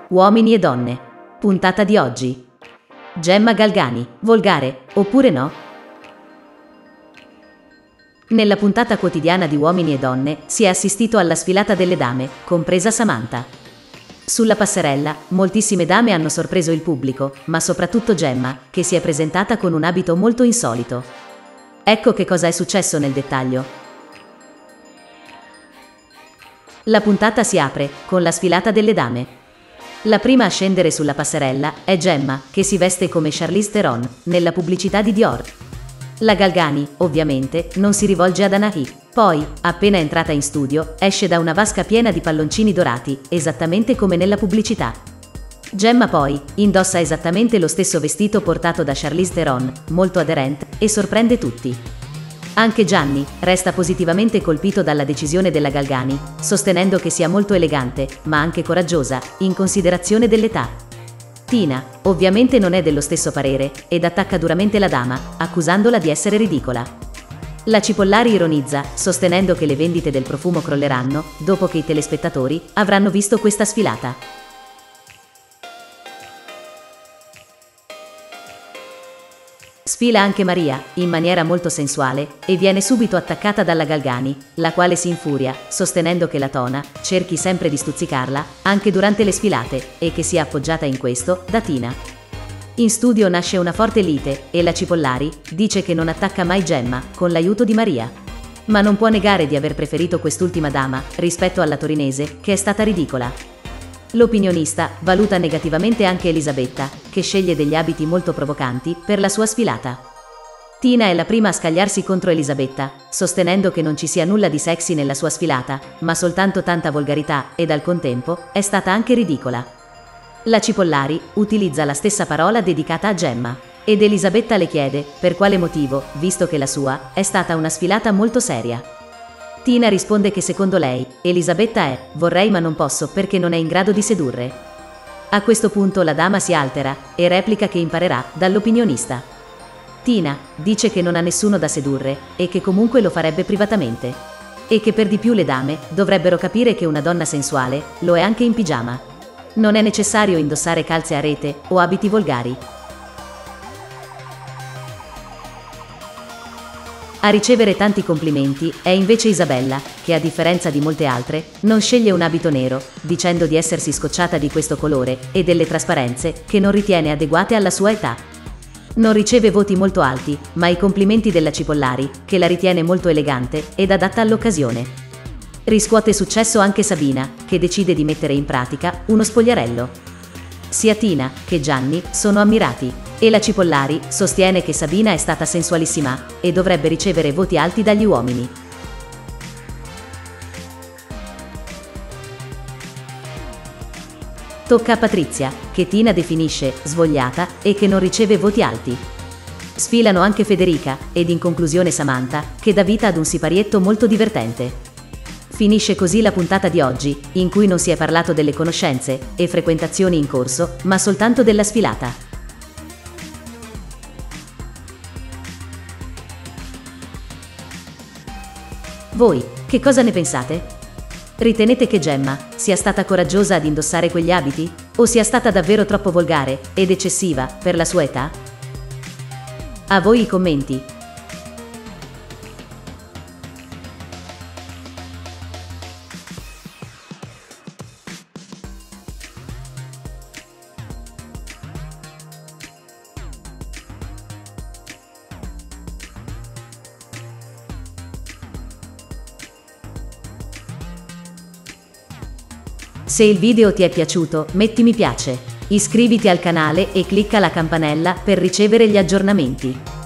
Uomini e donne. Puntata di oggi. Gemma Galgani, volgare, oppure no? Nella puntata quotidiana di Uomini e Donne si è assistito alla sfilata delle dame, compresa Samantha. Sulla passerella, moltissime dame hanno sorpreso il pubblico, ma soprattutto Gemma, che si è presentata con un abito molto insolito. Ecco che cosa è successo nel dettaglio. La puntata si apre con la sfilata delle dame. La prima a scendere sulla passerella è Gemma, che si veste come Charlize Theron nella pubblicità di Dior. La Galgani, ovviamente, non si rivolge ad Anahi. Poi, appena entrata in studio, esce da una vasca piena di palloncini dorati, esattamente come nella pubblicità. Gemma poi indossa esattamente lo stesso vestito portato da Charlize Theron, molto aderente, e sorprende tutti. Anche Gianni resta positivamente colpito dalla decisione della Galgani, sostenendo che sia molto elegante, ma anche coraggiosa, in considerazione dell'età. Tina, ovviamente non è dello stesso parere, ed attacca duramente la dama, accusandola di essere ridicola. La Cipollari ironizza, sostenendo che le vendite del profumo crolleranno, dopo che i telespettatori avranno visto questa sfilata. Sfila anche Maria, in maniera molto sensuale, e viene subito attaccata dalla Galgani, la quale si infuria, sostenendo che la Tona cerchi sempre di stuzzicarla, anche durante le sfilate, e che sia appoggiata in questo da Tina. In studio nasce una forte lite, e la Cipollari dice che non attacca mai Gemma, con l'aiuto di Maria. Ma non può negare di aver preferito quest'ultima dama, rispetto alla torinese, che è stata ridicola. L'opinionista valuta negativamente anche Elisabetta, che sceglie degli abiti molto provocanti per la sua sfilata. Tina è la prima a scagliarsi contro Elisabetta, sostenendo che non ci sia nulla di sexy nella sua sfilata, ma soltanto tanta volgarità, ed al contempo è stata anche ridicola. La Cipollari utilizza la stessa parola dedicata a Gemma, ed Elisabetta le chiede per quale motivo, visto che la sua è stata una sfilata molto seria. Tina risponde che secondo lei, Elisabetta è, vorrei ma non posso perché non è in grado di sedurre. A questo punto la dama si altera, e replica che imparerà dall'opinionista. Tina dice che non ha nessuno da sedurre, e che comunque lo farebbe privatamente. E che per di più le dame dovrebbero capire che una donna sensuale lo è anche in pigiama. Non è necessario indossare calze a rete o abiti volgari. A ricevere tanti complimenti è invece Isabella, che a differenza di molte altre, non sceglie un abito nero, dicendo di essersi scocciata di questo colore e delle trasparenze che non ritiene adeguate alla sua età. Non riceve voti molto alti, ma i complimenti della Cipollari, che la ritiene molto elegante ed adatta all'occasione. Riscuote successo anche Sabina, che decide di mettere in pratica uno spogliarello. Sia Tina che Gianni sono ammirati. E la Cipollari sostiene che Sabina è stata sensualissima e dovrebbe ricevere voti alti dagli uomini. Tocca a Patrizia, che Tina definisce svogliata e che non riceve voti alti. Sfilano anche Federica ed in conclusione Samantha, che dà vita ad un siparietto molto divertente. Finisce così la puntata di oggi, in cui non si è parlato delle conoscenze e frequentazioni in corso, ma soltanto della sfilata. Voi, che cosa ne pensate? Ritenete che Gemma sia stata coraggiosa ad indossare quegli abiti? O sia stata davvero troppo volgare ed eccessiva per la sua età? A voi i commenti. Se il video ti è piaciuto, metti mi piace, iscriviti al canale e clicca la campanella per ricevere gli aggiornamenti.